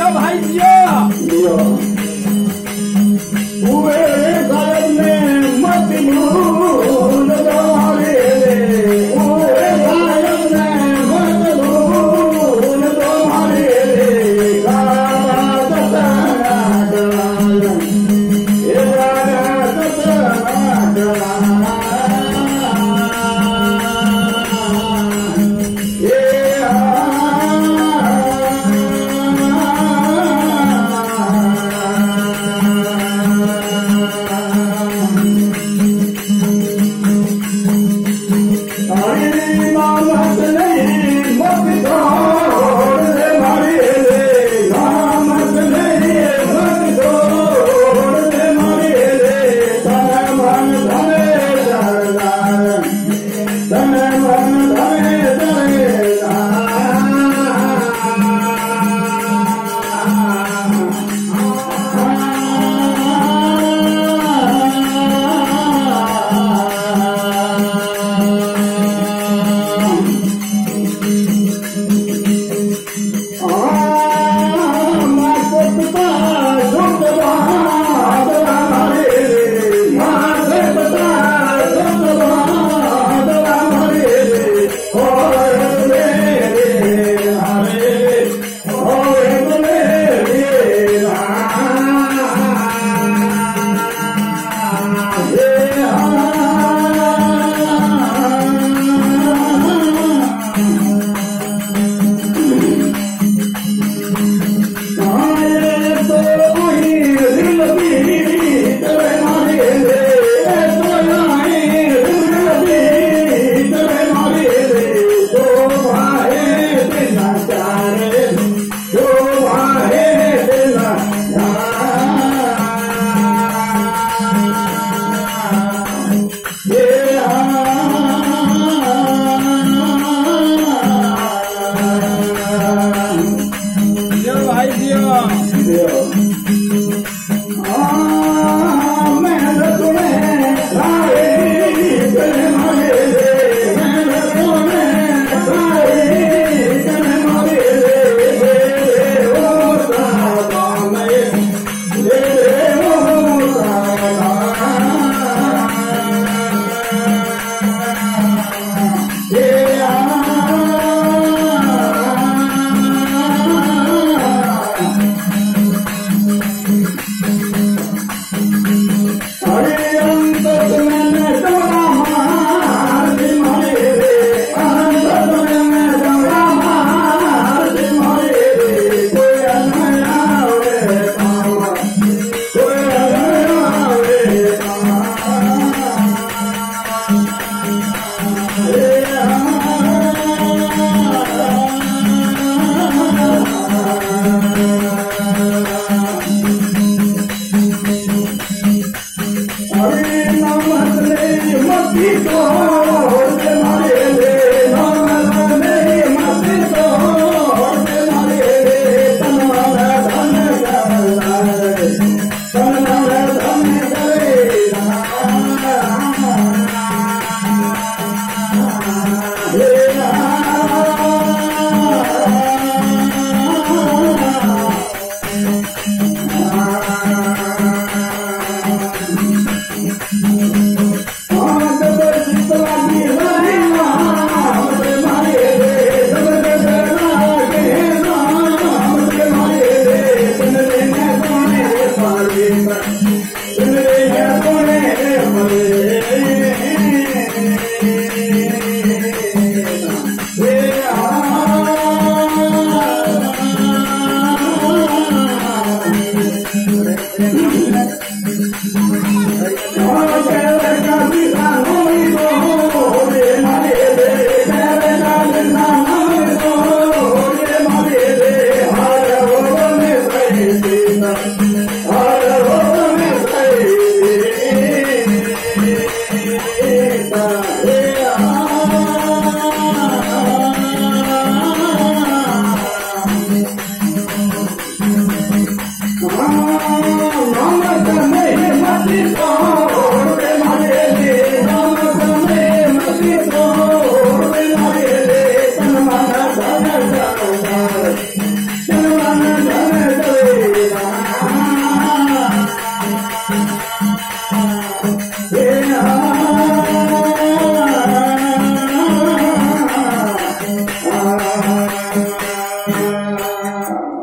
भाई जियो जियो हुए गायब में मत भूल तुम्हारे हुए गायब में मत भूल तुम्हारे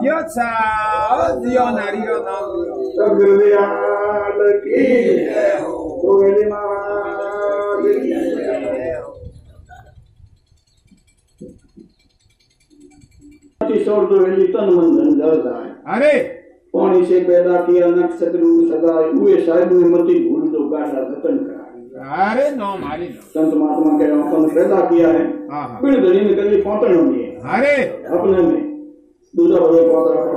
Yo sa Dio Nario Nam सगुरुदयाल की जय हो गोविंद महाराज की जय हो। किशोर तो वेली तन मन धन जल जाए। अरे पानी से पैदा किया नक्षत्र सदाए हुए साहिब में मती भूल तो गाड़ा रतन कराए। अरे नो मारी नो संत महात्मा के अपन पैदा किया है बिन धनी में कभी पहुंचन नहीं है। अरे अपने में दूसरा बड़े पौधा रखो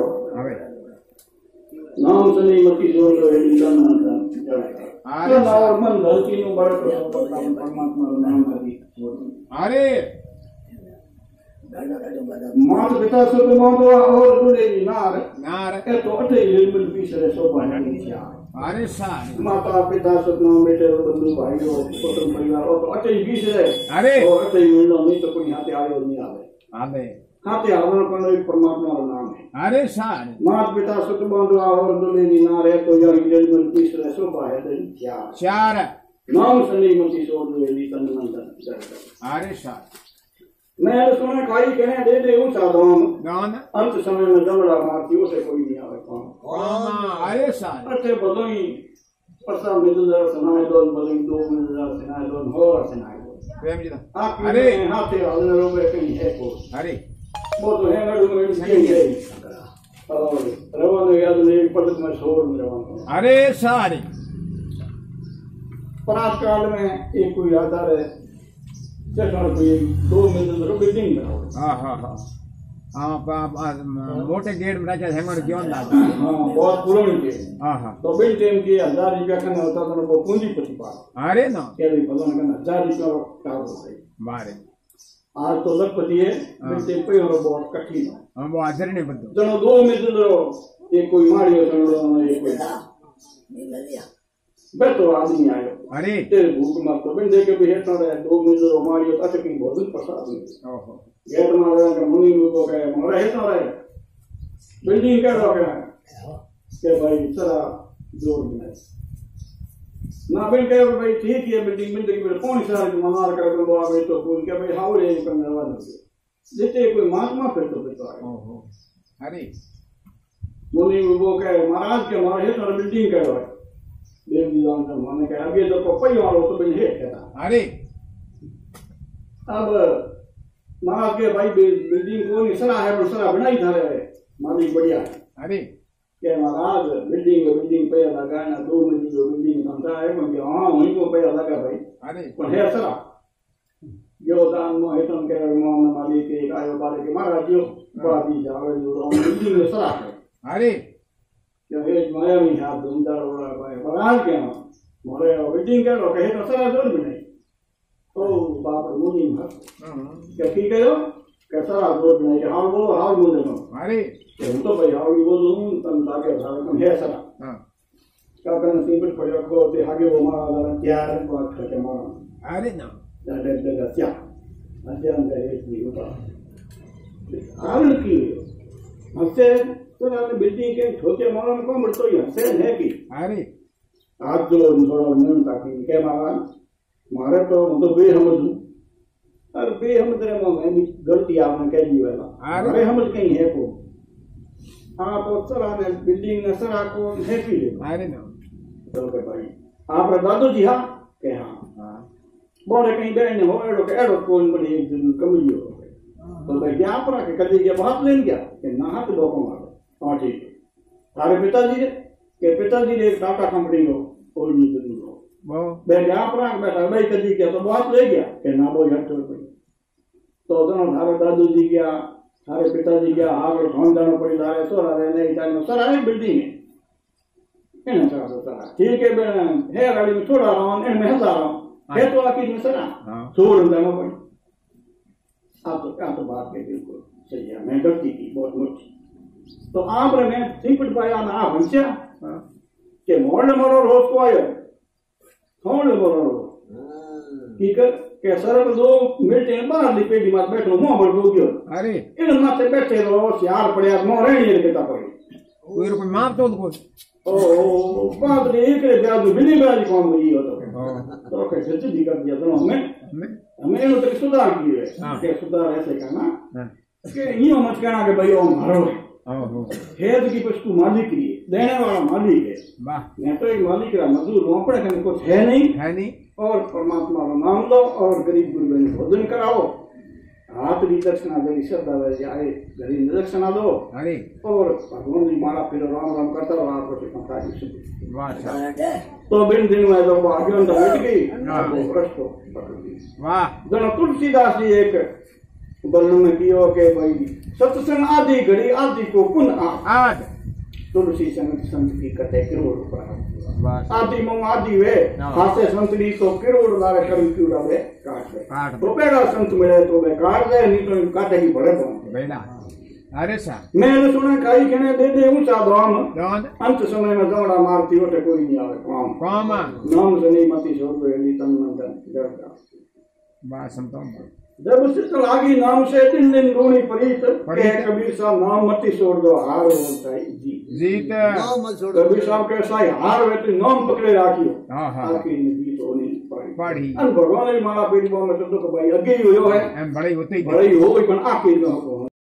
नाम सुनी मती जोर लो है तन मन धन जल जाए। और मन धरती नु बड़ परमात्मा नाम करी। अरे मात पिता सुत मोदो और दुले नार नार ए तो अटे निर्मल पीस रे सो पानी क्या। अरे सारी माता पिता सुत नो बेटे बंधु भाई हो पुत्र परिवार और तो अटे बीस रे। अरे और अटे मिलनो नहीं तो कोई हाथे आयो नहीं आवे। आवे हाथे आवरण करनो एक परमात्मा का नाम है। अरे सारी मात पिता सुत मोदो और दुले नार है तो या निर्मल पीस रे सो पानी क्या। चार नाम सुनी मती सोर लो तन मन धन। अरे सारी मैं सुने खाई कहने दे दे उस साधन गान अंत समय में जबड़ा मारती उसे कोई नहीं आवे कौन। अरे सारी अटे बदोई परसा मिलदर सनाय दोन बदोई दो मिलदर सनाय दोन हो सनाय दोन प्रेम जी अरे हाथे हलने रोबे कहीं है को। अरे वो तो है गड़ में कहीं है और रवान याद नहीं पद में छोड़ में रवान। अरे सारी परात काल में एक कोई आता है जैसा कोई दो मिलदर बिल्डिंग बनाओ। हां हां हां हां मोटे गेट में राजा हेमर क्यों दादा। हां बहुत पुरानी के। हां हां तो बिल टाइम के 1000 रुपया का होता तो वो पूंजीपति पास। अरे ना क्या भी भगवान का 1000 रुपया का होता है बारे आज तो लखपति है बिल टाइम पे और बहुत कठिन है। हम वो आदर नहीं बदो जनो दो मिलदर एक कोई मारियो जनो एक कोई बैठो आदमी आयो। अरे तेरे भूख मत तो बिन देके भी हेठा रहे दो मिलदर मारियो तो कहीं बहुत प्रसाद नहीं। ओहो गेट मारे का मुनि को गए मोरे हेठा रहे बिल्डिंग का रहा है के भाई चला जोर में ना बिन के भाई ठीक है बिल्डिंग में कौन सा मनार कर दो आवे तो कोई के भाई हाउ रे करने वाला जिते कोई महात्मा फिर तो बेटा। ओहो अरे मुनि वो के महाराज के मारे हेठा बिल्डिंग कर रहा है देव जी जान माने के अभी तो कोई वाला तो बिल है कहता। अरे अब महाराज के भाई बिल्डिंग को निसरा है दूसरा बनाई था रे मालिक बढ़िया है। अरे के महाराज बिल्डिंग पे लगाना दो बिल्डिंग बनता है क्योंकि हां वहीं को पे लगा भाई। अरे पर है सरा यो दान मो हेतन के मोहन मालिक के आयो बारे के महाराज जो बादी जावे जो बिल्डिंग में सरा है। अरे क्या है माया में हाथ दूंदार हो रहा है महाराज के मोरे बिल्डिंग के रो कहे तो सरा जोर भी नहीं ओ बाप मुनि मत क्या ठीक है कैसा जोर नहीं कि हां वो हां मुझे अरे तो भाई हां वो दूं तन लागे सारा कम है सरा हां का करना सिंपल पड़ेगा को ते आगे वो मारा क्या है बात करके मारा। अरे ना दे क्या अच्छा अंदर है की होता कारण की हमसे तो ना बिल्डिंग के ठोके मारने को मरतो ही हंसे है कि अरे आप जो थोड़ा नहीं ताकि क्या मारा मारे तो मतलब बे समझ अरे बे हम तेरे में गलती आपने कह दी वाला अरे हम कहीं है को आप सरा ने बिल्डिंग ने सरा को है कि अरे ना तो भाई आप दादू जी हां के हां बोले कहीं बहन हो एडो कौन बड़ी एक दिन कमी हो तो भाई क्या पर के कदी के बात लेन क्या कि ना हाथ लोगों मारो। हां ठीक है तारे पिताजी ने टाटा कंपनी हो और नहीं जरूर हो वो बैठ आप रख बैठा भाई कदी क्या तो बात ले गया कि ना वो हट तो दोनों थारे दादू जी क्या थारे पिताजी क्या आगे फोन जाना पड़ी थारे सोरा रहने टाइम सर आए बिल्डिंग है ना सर ठीक है बहन है गाड़ी में थोड़ा रहा इन में हंसा रहा है तो आखिर में सर छोड़ देना पड़ी आप तो बात के बिल्कुल सही है मैं गलती की बहुत मोटी तो आप रे मैं सिंपल पाया ना आप हंसा के मोड़ मोरो रोज को आयो मोड़ मोरो की कर के सर दो मिनट बाहर लिपेटी मत बैठो मुंह पर गो गयो। अरे इन माथे बैठे रहो सियार पड़या मोरे नहीं केता पड़ी कोई रुपए मार तो को ओ बात रे एक रे ब्याज बिली ब्याज कौन गई हो तो कैसे जी कर दिया तो हमें नो तो सुधार की है के सुधार ऐसे करना के यूं मत कहना कि भाई ओ मारो हेद की वस्तु मालिक की देने वाला मालिक है। वाह मैं तो एक मालिक का मजदूर हूँ, अपने कहीं कुछ है नहीं और परमात्मा का नाम लो और गरीब गुरबे ने भोजन कराओ, हाथ भी दक्षिणा दे, श्रद्धा जाए गरीब दक्षिणा दो और भगवान जी माला फिर राम राम करता रहो, आप तो बिन दिन में लोग आगे मिट गई जन तुलसीदास जी एक वर्णन किया के भाई सत्संग आदि घड़ी आदि को पुन आज तुलसी संगत संत की कथे करोड़ आदि मम आदि वे हाथे संतरी तो करोड़ लारे कर्म क्यों रहे काट तो पेड़ा संत मिले तो वे काट दे, नहीं तो काटे ही बड़े बेला। अरे सा मैंने सुना काई कहने दे ऊंचा दाम अंत समय में दौड़ा मारती होते कोई नहीं आवे काम नाम से नहीं मती छोड़ दो एली तन मन डरता बा संतों जब उससे लागी नाम से दिन दिन रूणी परीत के कबीर साहब नाम मती छोड़ दो हार होता है जीत कबीर साहब के साई हार वे तो नाम पकड़े राखियो आखिर में जीत होनी पड़ी अन भगवान ने माला पेट में तो भाई अगे ही होयो है बड़े होते ही बड़े हो पण आखिर में